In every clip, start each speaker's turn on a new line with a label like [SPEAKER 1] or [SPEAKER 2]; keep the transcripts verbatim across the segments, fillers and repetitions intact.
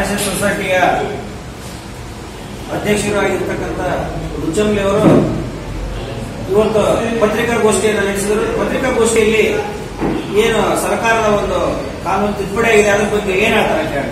[SPEAKER 1] R S S ಸೊಸೈಟಿಯ ಅಧ್ಯಕ್ಷರು ಆಗಿರ್ತಕ್ಕಂಥ ರುಚಂಲಿ ಅವರು ಇವತ್ತು ಪತ್ರಿಕಾಗೋಷ್ಠಿಯನ್ನು ನಡೆಸಿದರು. ಪತ್ರಿಕಾಗೋಷ್ಠಿಯಲ್ಲಿ ಏನು ಸರ್ಕಾರದ ಒಂದು ಕಾನೂನು ತಿದ್ದುಪಡಿ ಆಗಿದೆ ಅದ್ರ ಬಗ್ಗೆ ಏನ್ ಹೇಳ್ತಾರೆ ಕೇಳಿ.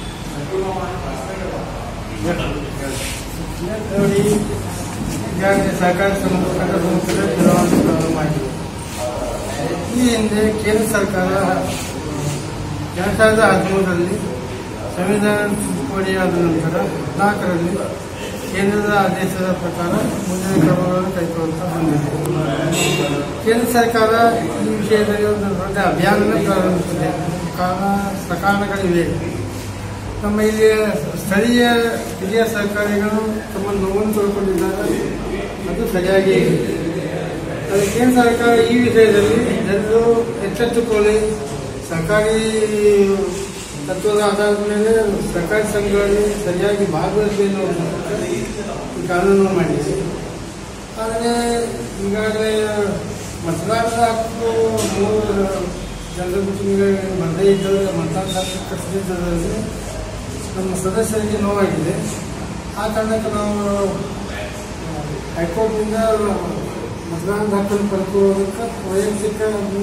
[SPEAKER 2] ನೋಡಿ, ಈಗಾಗಲೇ ಸಹಕಾರ ಸಂಬಂಧಪಟ್ಟ ಸಂಸ್ಥೆಗಳ ಚುನಾವಣೆ ಮಾಡಿದೆ. ಈ ಹಿಂದೆ ಕೇಂದ್ರ ಸರ್ಕಾರ ಎರಡ್ ಸಾವಿರದ ಹದಿಮೂರರಲ್ಲಿ ಸಂವಿಧಾನ ತಿದ್ದುಪಡಿ ಆದ ನಂತರ ಹದಿನಾಲ್ಕರಲ್ಲಿ ಕೇಂದ್ರದ ಆದೇಶದ ಪ್ರಕಾರ ಮುಂದಿನ ಕ್ರಮಗಳನ್ನು ಕೈಗೊಳ್ಳುತ್ತಾ ಬಂದಿದೆ. ಕೇಂದ್ರ ಸರ್ಕಾರ ಈ ವಿಷಯದಲ್ಲಿ ಒಂದು ದೊಡ್ಡ ಅಭಿಯಾನ ಪ್ರಾರಂಭಿಸಿದೆ. ಕಾರಣಗಳಿವೆ. ನಮ್ಮ ಇಲ್ಲಿ ಸ್ಥಳೀಯ ಹಿರಿಯ ಸರ್ಕಾರಿಗಳು ತಮ್ಮ ನೋವನ್ನು ತೊಳ್ಕೊಂಡಿದ್ದಾರೆ, ಅದು ಸರಿಯಾಗಿ ಇದೆ. ಅದು ಕೇಂದ್ರ ಸರ್ಕಾರ ಈ ವಿಷಯದಲ್ಲಿ ಜನರು ಎಚ್ಚೆತ್ತುಕೊಳ್ಳಿ, ಸರ್ಕಾರಿ ತತ್ವದ ಆಧಾರದ ಮೇಲೆ ಸರ್ಕಾರಿ ಸಂಘಗಳಲ್ಲಿ ಸರಿಯಾಗಿ ಭಾಗವಹಿಸಿ ಅನ್ನೋದಕ್ಕೆ ಈ ಕಾನೂನು ಮಾಡಿದೆ. ಆದರೆ ಈಗಾಗಲೇ ಮತದಾನದ ಹಕ್ಕು ಮೂರು ಜನರಿಗೆ ಬರದೇ ಇದ್ದರೆ ಮತದಾನದ ಹಕ್ಕು ಕಸಿದಿದ್ದರಲ್ಲಿ ನಮ್ಮ ಸದಸ್ಯರಿಗೆ ನೋವಾಗಿದೆ. ಆ ಕಾರಣಕ್ಕೆ ನಾವು ಹೈಕೋರ್ಟ್ನಿಂದ ಮತದಾನದ ಹಕ್ಕನ್ನು ಪಡ್ಕೊಳ್ಳೋದಕ್ಕೆ ವೈಯಕ್ತಿಕ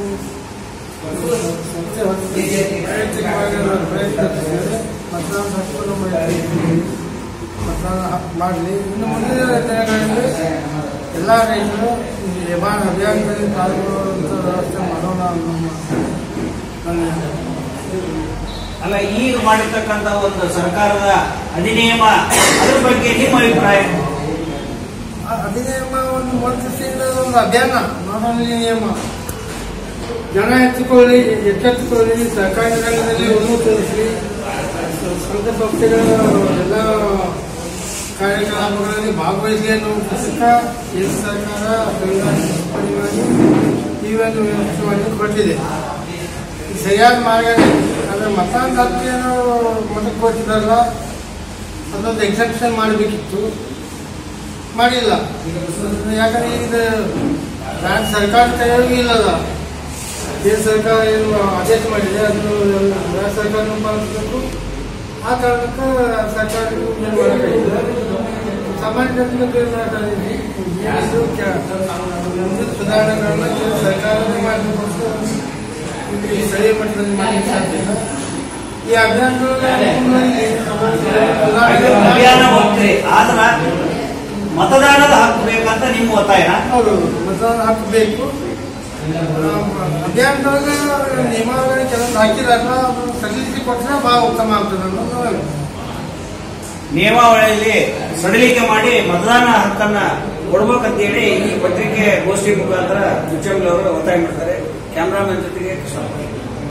[SPEAKER 2] ವೈಯಕ್ತಿಕವಾಗಿ ಪ್ರಯತ್ನಿಸಿದರೆ ಮತದಾನದ ಹಕ್ಕನ್ನು ಮತದಾನ ಮಾಡಲಿ. ಇನ್ನು ಮುಂದಿನ ದಿನಗಳಲ್ಲಿ ಎಲ್ಲ ರೈತರು ಈ ಯಮಾನ ಅಭಿಯಾನದಲ್ಲಿ ಪಾಲ್ಗೊಳ್ಳುವಂಥ ವ್ಯವಸ್ಥೆ ಮಾಡೋಣ ಅನ್ನೋ ನನ್ನ
[SPEAKER 1] ಅಲ್ಲ, ಈಗ ಮಾಡಿರ್ತಕ್ಕಂಥ ಒಂದು ಸರ್ಕಾರದ ಅಧಿನಿಯಮ ಅದ್ರ ಬಗ್ಗೆ ನಿಮ್ಮ ಅಭಿಪ್ರಾಯ?
[SPEAKER 2] ಅಧಿನಿಯಮ ಒಂದು ಒಂದು ದೃಷ್ಟಿಯಿಂದ ಒಂದು ಅಭಿಯಾನ, ನಾಟ್ ಓನ್ಲಿ ನಿಯಮ. ಜನ ಎತ್ತುಕೊಳ್ಳಿ, ಎಚ್ಚೆತ್ತುಕೊಳ್ಳಿ, ಸರ್ಕಾರಿ ರಂಗದಲ್ಲಿ ಒಲವು ತೋರಿಸಲಿ, ಸಂಘ ಸಂಸ್ಥೆಗಳ ಎಲ್ಲ ಕಾರ್ಯಕ್ರಮಗಳಲ್ಲಿ ಭಾಗವಹಿಸಿ ಅನ್ನೋ ಪುಸ್ತಕ ಕೇಂದ್ರ ಸರ್ಕಾರ ಸಂವಿಧಾನ ತಿದ್ದುಪಡಿ ಮಾಡಿ ಈ ಒಂದು ವ್ಯವಸ್ಥೆಯನ್ನು ಕೊಟ್ಟಿದೆ. ಸರಿಯಾದ ಮಾರ್ಗ. ಆದರೆ ಮತದಾನದ ಹಕ್ಕೇನು ಮತಕ್ಕೆ ಕೊಟ್ಟಿದ್ದಾರಲ್ಲ, ಅದೊಂದು ಎಕ್ಸೆಪ್ಷನ್ ಮಾಡಬೇಕಿತ್ತು, ಮಾಡಿಲ್ಲ. ಯಾಕಂದ್ರೆ ಇದು ರಾಜ್ಯ ಸರ್ಕಾರ ಕೈಯಾಗೂ ಇಲ್ಲದ, ಕೇಂದ್ರ ಸರ್ಕಾರ ಏನು ಆದೇಶ ಮಾಡಿದೆ ಅದನ್ನು ರಾಜ್ಯ ಸರ್ಕಾರನೂ ಪಾಲಿಸಬೇಕು. ಆ ಕಾರಣಕ್ಕೆ ಸರ್ಕಾರಕ್ಕೂ ಏನು ಮಾಡೋಕ್ಕಾಗಿಲ್ಲ, ಸಾಮಾನ್ಯ ಜನರಿಗೆ ಏನು ಮಾಡೋಕ್ಕಾಗಿಲ್ಲ. ಸುಧಾರಣೆಗಳನ್ನ ಸರ್ಕಾರನೇ ಮಾಡಬೇಕು, ಸ್ಥಳೀಯ ಮಟ್ಟದಲ್ಲಿ ಮಾಡಲಿಕ್ಕೆ ಸಾಧ್ಯ ಇಲ್ಲ. ಈ
[SPEAKER 1] ಅಭಿಯಾನ ಹೋಗ್ತೀರಿ, ಆದ್ರ ಮತದಾನದ ಹಕ್ಕು ಬೇಕಂತ ನಿಮ್ಮ ಒತ್ತಾಯ?
[SPEAKER 2] ಹೌದು, ಮತದಾನದ ಹಕ್ಕು ಬೇಕು. ಅಭಿಯಾನದೊಳಗೆ ನಿಯಮಾವಳಿ ಕೆಲವೊಂದು ಹಾಕಿದಾರಲ್ಲ, ಅದು ಸಡಿಲಿಕೆ ಕೊಟ್ಟರೆ ಬಹಳ ಉತ್ತಮ ಆಗ್ತದೆ ಅನ್ನೋದು.
[SPEAKER 1] ನಿಯಮಾವಳಿಯಲ್ಲಿ ಸಡಿಲಿಕೆ ಮಾಡಿ ಮತದಾನ ಹಕ್ಕನ್ನ ಕೊಡ್ಬೇಕಂತೇಳಿ ಈ ಪತ್ರಿಕೆ ಗೋಷ್ಠಿ ಮುಖಾಂತರ ರುಚಂಲಿ ಅವರು ಒತ್ತಾಯ ಮಾಡ್ತಾರೆ. ಕ್ಯಾಮ್ರಾಮನ್ ಜೊತೆಗೆ ಕೃಷ್ಣ.